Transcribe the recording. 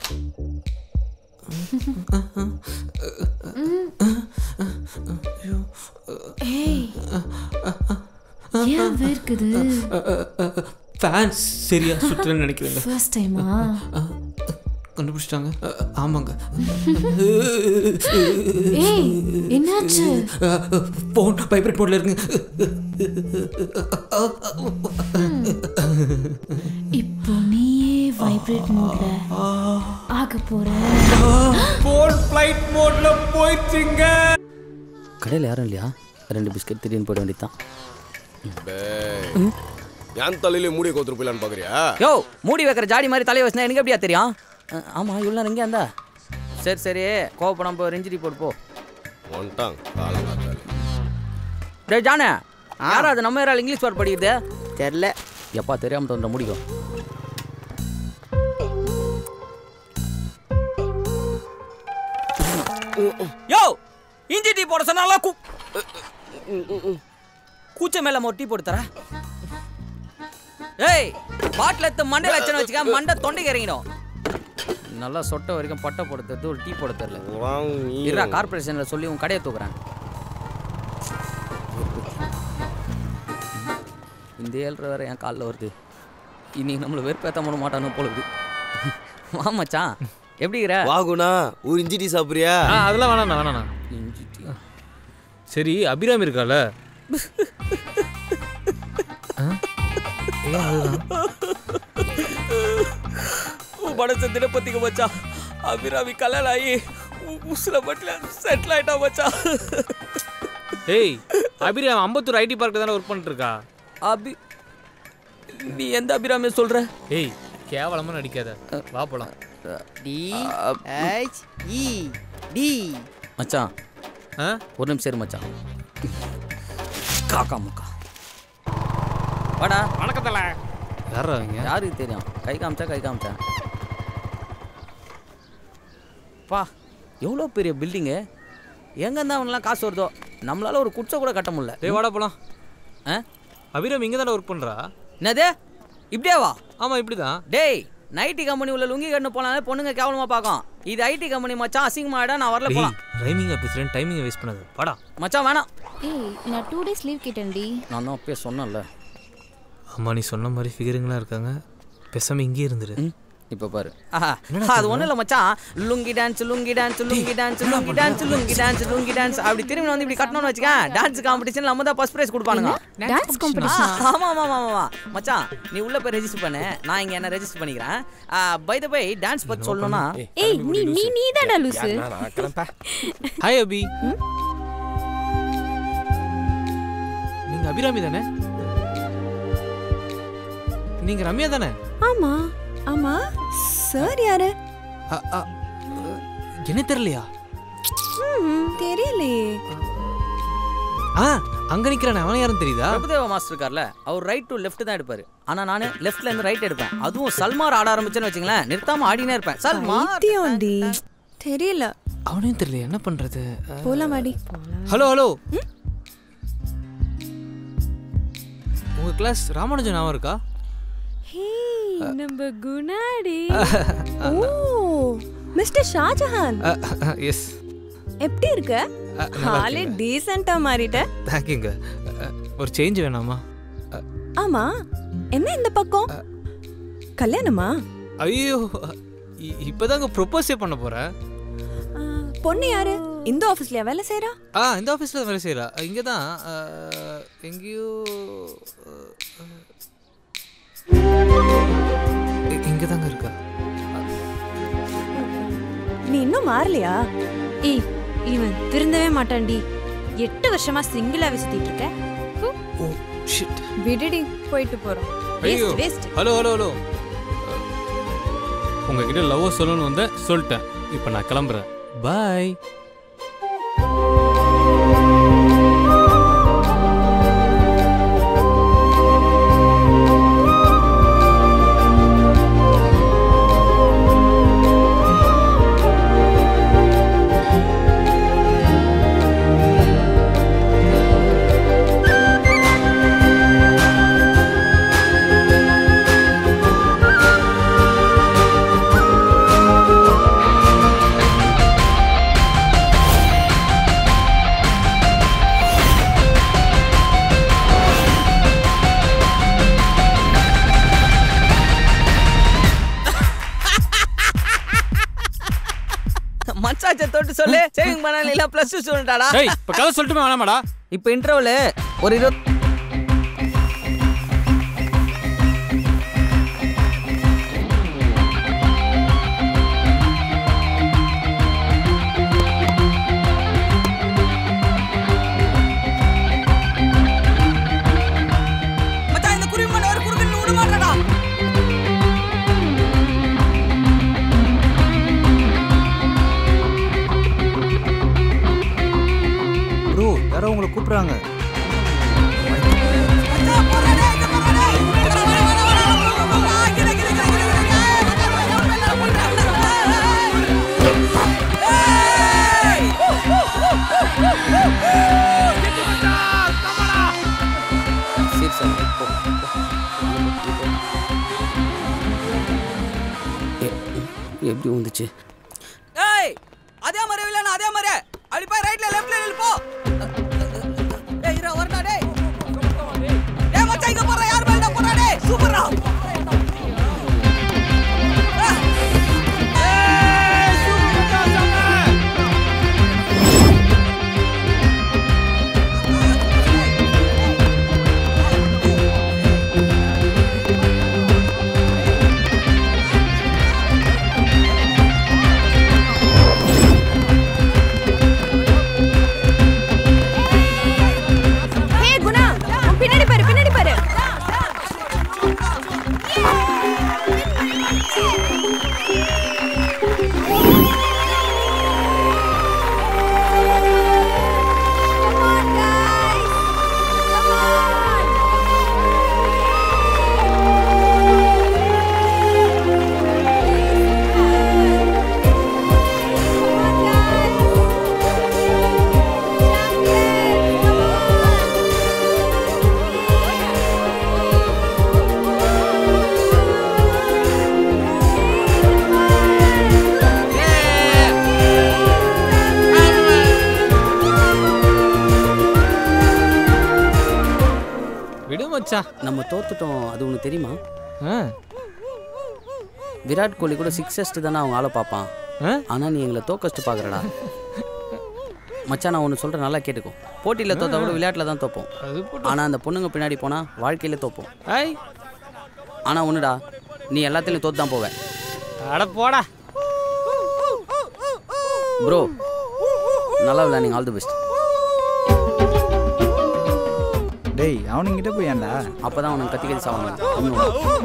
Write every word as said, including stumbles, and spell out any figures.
ஏய் ஏன் வேர்க்குது? ஃபேன்ஸ் சரியா சுத்துறேன்னு நினைக்கிறேங்க. ஃபர்ஸ்ட் டைமா? கண்டுபிடிச்சிட்டாங்க. ஆமாங்க. ஏய் என்னாச்சு? போன் வைப்ரேட் மோட்ல இருக்கு. இப்போ நீயே வைப்ரேட் மோட்ல ஆக போற. போன் ஃளைட் மோட்ல போயிடுச்சுங்க. கடையில் யாரும் இல்லையா? ரெண்டு பிஸ்கட் திடீர்னு போட வேண்டியதான். என் தலையில மூடி கோத்துரு போயிலான்னு பாக்குறியா? யோ மூடி வைக்கிற ஜாடி மாதிரி தலையை வச்சுனா எனக்கு எப்படியா தெரியும்? ஆமா இவ்வளோ நேரம் எங்கேயா இருந்தா? சரி சரி கோவப்படாம போ, ரெஞ்சிடி போட்டு போ. ஒன்ட்டாங் காலங்காத்தாலே. டேய் ஜானே, யாரா அது நம்ம யாரால் இங்கிலீஷ் வேர்ட் படிக்குது? தெரியல. எப்பா தெரியாம தோன்ற முடிக்கும். யோ இஞ்சி டீ போட சொன்னால கூ கூச்ச மேல ஒரு டீ போட்டு தர. ஏய் பாட்டில் எடுத்து மண்டை லட்சணம் வச்சுக்க, மண்டை தொண்டைக்கு இறங்கிடும். நல்லா சொட்ட வரைக்கும் பட்டை போட தருது, ஒரு டீ போட தரல. இருடா கார்பரேஷன்ல சொல்லி உன் கடையை தூக்குறேன். இந்த ஏழ்ரை வேற என் காலில் வருது. இன்னைக்கு நம்மளை வெறுப்பேற்ற பண்ண மாட்டானு போலுது. வா மச்சான், எப்படி இருக்கிற? வாகுனா ஒரு இஞ்சி டீ சாப்பிட்றியா? அதெல்லாம் வேணாண்ணா வேணாண்ணா. இஞ்சி டீ சரி அபிராமி இருக்கால? மனச தினப்பத்திக்கு மச்சான். அபிராமி கல்யாணம் ஆகி உசுல மட்டும் செட்டில் ஆயிட்டா மச்சான். ஏய் அபிராமி அம்பத்தூர் ஐடி பார்க்க தானே ஒர்க் பண்ணிட்டு இருக்கா? அபி நீ எந்த அபிராமியை சொல்ற? ஏய் கேவலமா நடிக்காத, வா போலாம். டி ஹெச் இ டி மச்சான் ஒரு நிமிஷம் இரு மச்சான். காக்கா முக்கா வாடா. வணக்கத்தல. யாரா அவங்க? யாருக்கு தெரியும்? கை காமிச்சா கை காமிச்சா. பா எவ்வளோ பெரிய பில்டிங்கு, எங்கேருந்தா அவனெலாம் காசு வருதோ, நம்மளால ஒரு குச்சை கூட கட்ட முடியல. டேய் வாடா போலாம். ஆ அபிராமி இங்கே தானே ஒர்க் பண்ணுறா? என்னது இப்படியே வா? ஆமாம் இப்படி தான். டேய் நைட்டி கம்பெனி உள்ள லுங்கி கட்டு போனாலே பொண்ணுங்க கேவலமாக பார்க்கும். இது ஐடி கம்பெனி மச்சான், அசிங்கமாடா. நான் வரல போலாம். டைமிங் பேசுகிறேன், டைமிங்கை வேஸ்ட் பண்ணாது. வாடா மச்சான் வேணாம். ஏய் நான் டூ டேஸ் லீவ் கேட்டேன்டி. நான் தான் அப்பயே சொன்னேன்ல. அம்மா நீ சொன்ன மாதிரி ஃபிகருங்களாம் இருக்காங்க, பேசாமல் இங்கே இருந்துரு. இப்போ பாரு, அது ஒன்றும் இல்லை மச்சான். Lungi dance lungi dance lungi dance lungi dance lungi dance lungi dance அப்படி திரும்பி வந்து இப்படி கட்டணும்னு வச்சுக்க, டான்ஸ் காம்படிஷன் நம்ம தான் ஃபர்ஸ்ட் ப்ரைஸ் கொடுப்பானுங்க. Dance competition? ஆமாம் ஆமாம் ஆமாம் மச்சான், நீ உள்ள போய் ரெஜிஸ்டர் பண்ணு, நான் இங்கே என்ன ரெஜிஸ்டர் பண்ணிக்கிறேன். பை த பை டான்ஸ் பற்றி சொல்லணும்னா, ஏய் நீ நீ நீ தானே லூசு. ஹாய் அபி, நீங்கள் அபிராமி தானே? நீங்கள் ரம்யா தானே? ஆமா ஆமா. சார் யாரு? என்ன தெரியலையா? தெரியலையே. ஆ அங்க நிக்கிறானே, அவன் யாரும் தெரியுதா? பிரபுதேவா மாஸ்டர் இருக்கார்ல, அவர் ரைட் டு லெஃப்ட் தான் எடுப்பாரு. ஆனா நானு லெஃப்ட்ல இருந்து ரைட் எடுப்பேன். அதுவும் சல்மார் ஆட ஆரம்பிச்சேன்னு வச்சுங்களேன், நிறுத்தாம ஆடினே இருப்பேன். சல்மார் தெரியல. அவனையும் தெரியல, என்ன பண்றது? போலாம் வாடி. ஹலோ ஹலோ, உங்க கிளாஸ் ராமானுஜன் ஞாபகம் இருக்கா? ஹே நம்ம குணாடி. Oh mister Shahjahan. எஸ். எப்படி இருக்க? ஹாலே டீசென்ட்டா மாறிட்ட. தேங்க்யூங்க. ஒரு சேஞ்ச் வேணாமா? ஆமா என்ன இந்த பக்கம் கல்யாணமா? ஐயோ இப்பதாங்க ப்ரொபோஸே பண்ண போறேன். பொண்ணு யாரு? இந்த ஆபீஸ்லயா வேலை செய்யறா? ஆ இந்த ஆபீஸ்ல வேலை செய்யறா. இங்க தான் எங்கயோ இங்க தாங்க இருக்கா. நீ இன்னும் மாறலையா? ஏய் இவன் திருந்தவே மாட்டான்டி. எட்டு வருஷமா சிங்கிளா விசிட்டிட்டு இருக்க. Oh shit. விடுடி போயிட்டு போறோம். ஐயோ ஹலோ ஹலோ ஹலோ, உங்ககிட்ட லவ் சொல்லணும்னு வந்தேன், சொல்லிட்டேன். இப்போ நான் கிளம்புறேன். பாய். மச்சாச்ச தொட்டு சொல்லு சேவிங் பண்ணல இல்ல பிளஸ் டூ ஸ்டூடெண்டாடா ஏய் இப்ப கதை சொல்லிட்டுமே வேணாமாடா இப்போ இன்டர்வல் ஒரு இருபது மச்சான் இந்த குருவி மண்ண ஒரு குறுக்கு விட மாட்டடா ப்ரோ யாரோ உங்களை கூப்பிடுறாங்க எப்படி வந்துச்சு ஏய் அதே மாதிரி இல்லனா அதே மாதிரி அப்படி போய் ரைட்ல லெஃப்ட்ல நில்லு போ ஏய் இரா வரடா டேய் டேய் மச்சான் இங்க போறா யார் மேல போறா டேய் சூப்பர்டா ஏய் சூப்பர்டா சாம நம்ம தோத்துட்டோம் அது உனக்கு தெரியுமா விராட் கோலி கூட சிக்ஸஸ்ட் தானே அவங்க ஆளை பார்ப்பான் ஆனால் நீ எங்களை தோக்கஸ்ட்டு பார்க்குறடா மச்சான் நான் ஒன்று சொல்கிறேன் நல்லா கேட்டுக்கோ போட்டியில் தோத்தா கூட விளையாட்டில் தான் தோப்போம் ஆனால் அந்த பொண்ணுங்க பின்னாடி போனால் வாழ்க்கையில் தோப்போம் ஆனால் ஒன்றுடா நீ எல்லாத்துலேயும் தோத்து தான் போவேன் அட போடா ப்ரோ நல்லா விளையாடுங்க ஆல் தி பெஸ்ட் டேய் அவனுங்கிட்ட போய் ஏன்டா அப்போ தான் அவனுக்கு கத்தி கத்தி சாப்பிடணும்